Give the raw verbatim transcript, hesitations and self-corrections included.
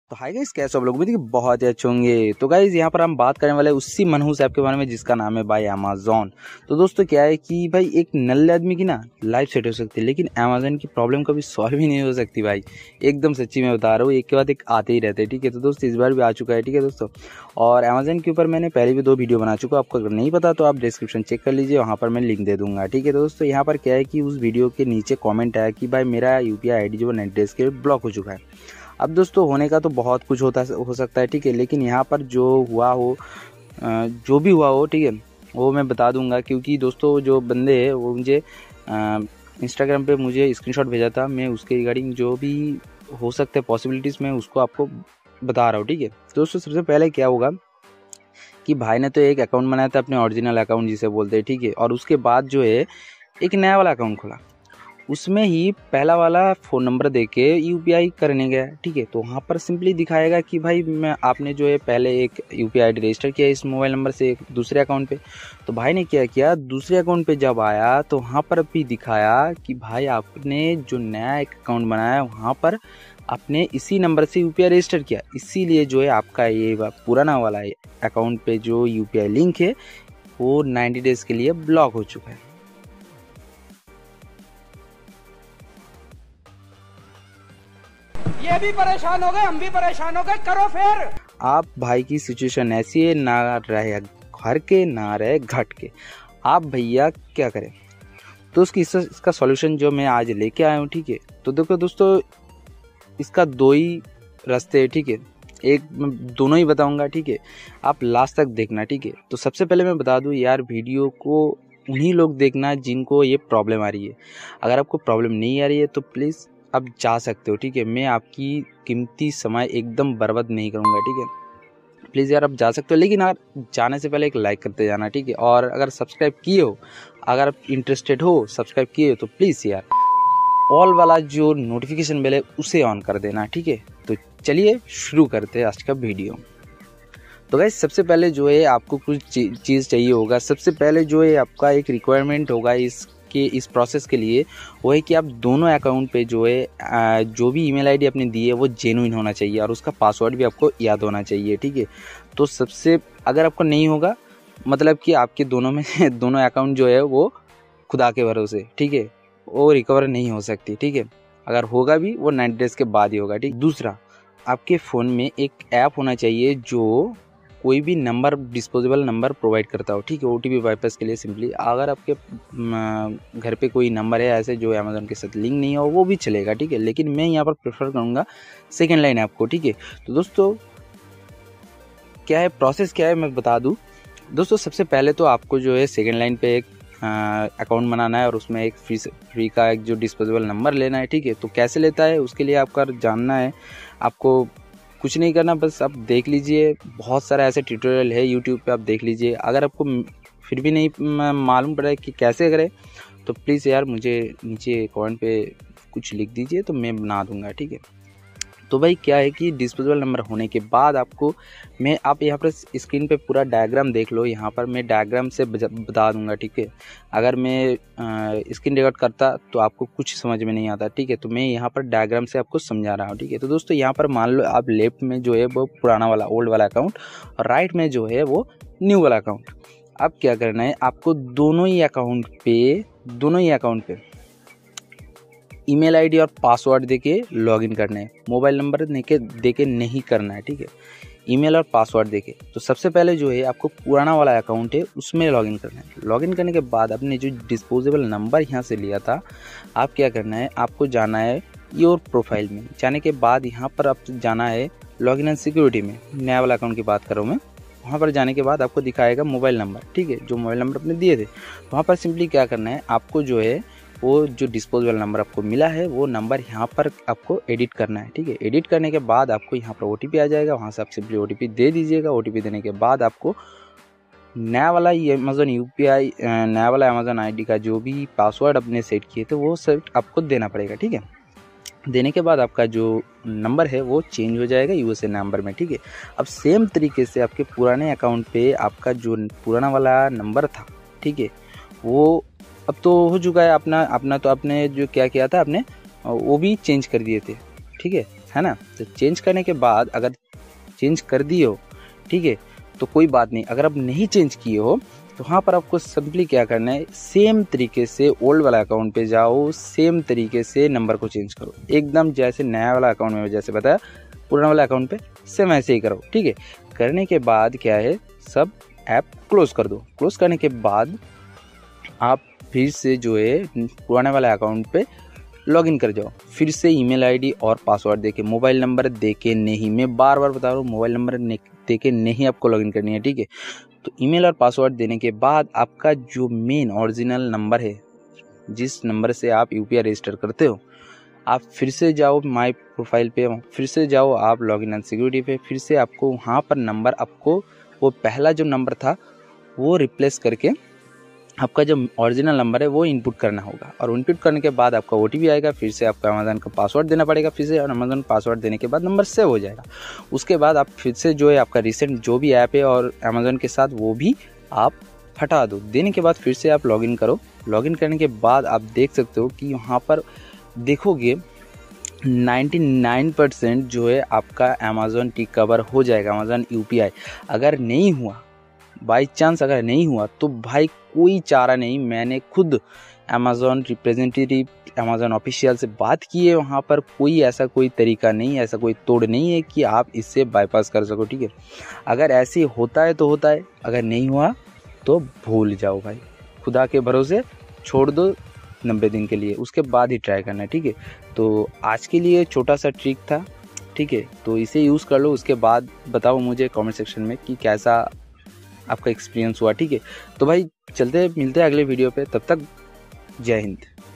तो hi guys, कैसे आप लोग? उम्मीद है कि बहुत ही अच्छे होंगे। तो गाइस यहाँ पर हम बात करने वाले उसी मनहूस ऐप के बारे में जिसका नाम है भाई अमेज़न। तो दोस्तों क्या है कि भाई एक नल्ले आदमी की ना लाइफ सेट हो सकती है, लेकिन अमेज़न की प्रॉब्लम कभी सॉल्व ही नहीं हो सकती भाई। एकदम सच्ची मैं बता रहा हूँ, एक के बाद एक आते ही रहते हैं। ठीक है, तो दोस्तों इस बार भी आ चुका है। ठीक है दोस्तों, और अमेज़न के ऊपर मैंने पहले भी दो वीडियो बना चुका हूँ। आपको अगर नहीं पता तो आप डिस्क्रिप्शन चेक कर लीजिए, वहाँ पर मैं लिंक दे दूंगा। ठीक है, तो दोस्तों यहाँ पर क्या है कि उस वीडियो के नीचे कॉमेंट आया कि भाई मेरा U P I I D जो नेटडेस्क के ब्लॉक हो चुका है। अब दोस्तों होने का तो बहुत कुछ होता हो सकता है, ठीक है, लेकिन यहाँ पर जो हुआ हो जो भी हुआ हो, ठीक है, वो मैं बता दूंगा। क्योंकि दोस्तों जो बंदे हैं वो मुझे इंस्टाग्राम पे मुझे स्क्रीनशॉट भेजा था, मैं उसके रिगार्डिंग जो भी हो सकते हैं पॉसिबिलिटीज़ मैं उसको आपको बता रहा हूँ। ठीक है, दोस्तों सबसे पहले क्या होगा कि भाई ने तो एक अकाउंट बनाया था अपने ओरिजिनल अकाउंट जिसे बोलते हैं, ठीक है, और उसके बाद जो है एक नया वाला अकाउंट खोला। उसमें ही पहला वाला फ़ोन नंबर देके यूपीआई करने गया। ठीक है, तो वहाँ पर सिंपली दिखाएगा कि भाई मैं आपने जो है पहले एक यूपीआई आईडी रजिस्टर किया इस मोबाइल नंबर से एक दूसरे अकाउंट पे। तो भाई ने क्या किया, दूसरे अकाउंट पे जब आया तो वहाँ पर भी दिखाया कि भाई आपने जो नया एक अकाउंट बनाया वहाँ पर आपने इसी नंबर से यूपीआई रजिस्टर किया, इसीलिए जो है आपका ये पुराना वाला अकाउंट पे जो यूपीआई लिंक है वो नाइन्टी डेज़ के लिए ब्लॉक हो चुका है। ये भी परेशान हो गए, हम भी परेशान हो गए, करो फिर। आप भाई की सिचुएशन ऐसी है, ना रहे घर के ना रहे घट के, आप भैया क्या करें? तो उसकी इसका सॉल्यूशन जो मैं आज लेके आया हूँ। ठीक है, तो देखो दोस्तों इसका दो ही रास्ते हैं। ठीक है, एक मैं दोनों ही बताऊंगा। ठीक है, आप लास्ट तक देखना। ठीक है, तो सबसे पहले मैं बता दूं यार, वीडियो को उन्हीं लोग देखना जिनको ये प्रॉब्लम आ रही है। अगर आपको प्रॉब्लम नहीं आ रही है तो प्लीज़ आप जा सकते हो। ठीक है, मैं आपकी कीमती समय एकदम बर्बाद नहीं करूंगा। ठीक है, प्लीज़ यार आप जा सकते हो, लेकिन अगर जाने से पहले एक लाइक करते जाना। ठीक है, और अगर सब्सक्राइब किए हो, अगर आप इंटरेस्टेड हो सब्सक्राइब किए हो तो प्लीज़ यार ऑल वाला जो नोटिफिकेशन बेल है उसे ऑन कर देना। ठीक है, तो चलिए शुरू करते हैं आज का वीडियो। तो गाइस सबसे पहले जो है आपको कुछ चीज़ चाहिए होगा। सबसे पहले जो है आपका एक रिक्वायरमेंट होगा इस कि इस प्रोसेस के लिए, वो है कि आप दोनों अकाउंट पे जो है जो भी ईमेल आईडी आपने दी है वो जेन्युइन होना चाहिए और उसका पासवर्ड भी आपको याद होना चाहिए। ठीक है, तो सबसे अगर आपको नहीं होगा मतलब कि आपके दोनों में दोनों अकाउंट जो है वो खुदा के भरोसे, ठीक है, वो रिकवर नहीं हो सकती। ठीक है, अगर होगा भी वो नाइन्टी डेज के बाद ही होगा। ठीक, दूसरा आपके फ़ोन में एक ऐप होना चाहिए जो कोई भी नंबर डिस्पोजेबल नंबर प्रोवाइड करता हो। ठीक है, ओटीपी बाईपास के लिए सिंपली अगर आपके घर पे कोई नंबर है ऐसे जो अमेज़न के साथ लिंक नहीं हो वो भी चलेगा। ठीक है, लेकिन मैं यहाँ पर प्रेफर करूँगा सेकेंड लाइन ऐप को। ठीक है, तो दोस्तों क्या है प्रोसेस क्या है मैं बता दूँ। दोस्तों सबसे पहले तो आपको जो है सेकेंड लाइन पे एक अकाउंट बनाना है और उसमें एक फ्री फ्री का एक जो डिस्पोजेबल नंबर लेना है। ठीक है, तो कैसे लेता है उसके लिए आपका जानना है, आपको कुछ नहीं करना, बस आप देख लीजिए, बहुत सारा ऐसे ट्यूटोरियल है यूट्यूब पे, आप देख लीजिए। अगर आपको फिर भी नहीं मालूम पड़ा कि कैसे करें तो प्लीज़ यार मुझे नीचे कमेंट पे कुछ लिख दीजिए तो मैं बना दूंगा। ठीक है, तो भाई क्या है कि डिस्पोजेबल नंबर होने के बाद आपको मैं आप यहाँ पर स्क्रीन पे पूरा डायग्राम देख लो, यहाँ पर मैं डायग्राम से बता दूंगा। ठीक है, अगर मैं स्क्रीन रिकॉर्ड करता तो आपको कुछ समझ में नहीं आता। ठीक है, तो मैं यहाँ पर डायग्राम से आपको समझा रहा हूँ। ठीक है, तो दोस्तों यहाँ पर मान लो आप लेफ्ट में जो है वो पुराना वाला ओल्ड वाला अकाउंट और राइट में जो है वो न्यू वाला अकाउंट। अब क्या करना है, आपको दोनों ही अकाउंट पे दोनों ही अकाउंट पे ईमेल आईडी और पासवर्ड देके लॉगिन करना है, मोबाइल नंबर देके देके नहीं करना है। ठीक है, ईमेल और पासवर्ड देके। तो सबसे पहले जो है आपको पुराना वाला अकाउंट है उसमें लॉगिन करना है। लॉगिन करने के बाद आपने जो डिस्पोजेबल नंबर यहाँ से लिया था, आप क्या करना है, आपको जाना है योर प्रोफाइल में। जाने के बाद यहाँ पर आप जाना है लॉगिन एंड सिक्योरिटी में, नया वाला अकाउंट की बात कर रहा हूँ मैं। वहाँ पर जाने के बाद आपको दिखाएगा मोबाइल नंबर। ठीक है, जो मोबाइल नंबर आपने दिए थे वहाँ पर सिंपली क्या करना है, आपको जो है वो जो डिस्पोजेबल नंबर आपको मिला है वो नंबर यहाँ पर आपको एडिट करना है। ठीक है, एडिट करने के बाद आपको यहाँ पर ओटीपी आ जाएगा, वहाँ से आप सिंपली ओटीपी दे दीजिएगा। ओटीपी देने के बाद आपको नया वाला ये अमेज़न यूपीआई नया वाला अमेज़न आईडी का जो भी पासवर्ड अपने सेट किए थे वो सेट आपको देना पड़ेगा। ठीक है, देने के बाद आपका जो नंबर है वो चेंज हो जाएगा यूएसए नंबर में। ठीक है, अब सेम तरीके से आपके पुराने अकाउंट पे आपका जो पुराना वाला नंबर था, ठीक है, वो अब तो हो चुका है अपना अपना तो आपने जो क्या किया था आपने वो भी चेंज कर दिए थे। ठीक है, है ना। तो चेंज करने के बाद अगर चेंज कर दिए हो, ठीक है, तो कोई बात नहीं। अगर आप नहीं चेंज किए हो तो वहाँ पर आपको सिंपली क्या करना है, सेम तरीके से ओल्ड वाला अकाउंट पे जाओ, सेम तरीके से नंबर को चेंज करो, एकदम जैसे नया वाला अकाउंट में जैसे बताया, पुराना वाला अकाउंट पे सेम ऐसे ही करो, ठीक है। करने के बाद क्या है, सब ऐप क्लोज कर दो। क्लोज करने के बाद आप फिर से जो है पुराने वाले अकाउंट पे लॉगिन कर जाओ। फिर से ईमेल आईडी और पासवर्ड देके, मोबाइल नंबर देके नहीं, मैं बार बार बता रहा हूँ, मोबाइल नंबर देके नहीं आपको लॉगिन करनी है, ठीक है। तो ईमेल और पासवर्ड देने के बाद आपका जो मेन ओरिजिनल नंबर है, जिस नंबर से आप यूपीआई रजिस्टर करते हो, आप फिर से जाओ माय प्रोफाइल पे, फिर से जाओ आप लॉगिन एंड सिक्योरिटी पे, फिर से आपको वहाँ पर नंबर, आपको वो पहला जो नंबर था वो रिप्लेस करके आपका जो ओरिजिनल नंबर है वो इनपुट करना होगा। और इनपुट करने के बाद आपका ओटीपी आएगा, फिर से आपका अमेज़न का पासवर्ड देना पड़ेगा फिर से, और अमेज़न पासवर्ड देने के बाद नंबर सेव हो जाएगा। उसके बाद आप फिर से जो है आपका रिसेंट जो भी ऐप है और अमेज़न के साथ वो भी आप हटा दो। देने के बाद फिर से आप लॉगिन करो। लॉगिन करने के बाद आप देख सकते हो कि वहाँ पर देखोगे निन्यानवे परसेंट जो है आपका अमेज़न टी कवर हो जाएगा, अमेज़न यूपीआई। अगर नहीं हुआ, बाई चांस अगर नहीं हुआ तो भाई कोई चारा नहीं, मैंने खुद अमेज़न रिप्रेजेंटेटिव, अमेज़न ऑफिशियल से बात की है, वहाँ पर कोई ऐसा कोई तरीका नहीं, ऐसा कोई तोड़ नहीं है कि आप इससे बाईपास कर सको, ठीक है। अगर ऐसे होता है तो होता है, अगर नहीं हुआ तो भूल जाओ भाई, खुदा के भरोसे छोड़ दो नब्बे दिन के लिए, उसके बाद ही ट्राई करना है, ठीक है। तो आज के लिए छोटा सा ट्रिक था, ठीक है, तो इसे यूज़ कर लो। उसके बाद बताओ मुझे कमेंट सेक्शन में कि कैसा आपका एक्सपीरियंस हुआ, ठीक है। तो भाई चलते मिलते हैं अगले वीडियो पे, तब तक जय हिंद।